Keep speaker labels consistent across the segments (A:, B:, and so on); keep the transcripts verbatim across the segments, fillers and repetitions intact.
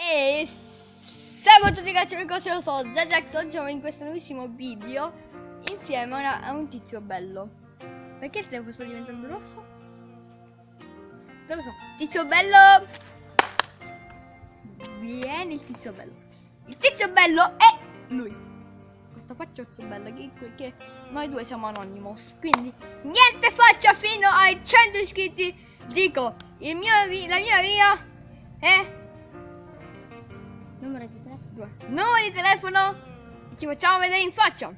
A: E salve a tutti ragazzi, io sono Zezex. Oggi siamo in questo nuovissimo video insieme a, una, a un tizio bello. Perché il tempo sta diventando rosso? Non lo so. Tizio bello. Vieni il tizio bello. Il tizio bello è lui. Questo facciozzo bello che, che noi due siamo Anonymous. Quindi niente faccia fino ai cento iscritti. Dico, il mio, la mia via è numero di telefono. Due. Numero di telefono. E ci facciamo vedere in faccia.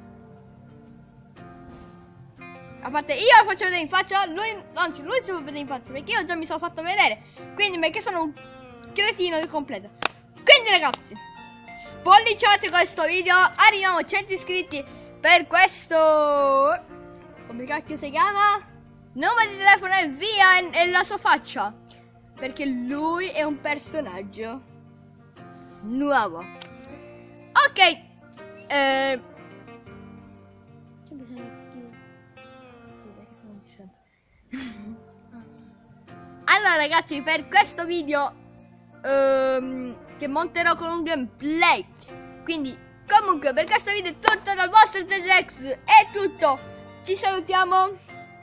A: A parte io lo faccio vedere in faccia, lui, anzi lui si fa vedere in faccia, perché io già mi sono fatto vedere. Quindi perché sono un cretino di completo. Quindi ragazzi, spolliciate questo video. Arriviamo a cento iscritti per questo. Come cacchio si chiama? Numero di telefono e via, e, e la sua faccia. Perché lui è un personaggio nuovo. Ok. Eh. Allora ragazzi, per questo video ehm, che monterò con un gameplay. Quindi comunque per questo video è tutto dal vostro Zezex. È tutto. Ci salutiamo.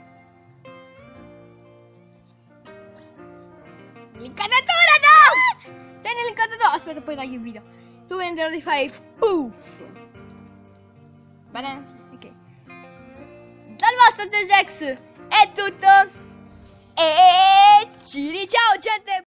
A: L'incantatura no! Sei nell'incantatore. Aspetta, poi taglio il video. Tu venderò di fare il puff. Bene? Ok. Dal vostro Zezex è tutto. E ci ciao gente.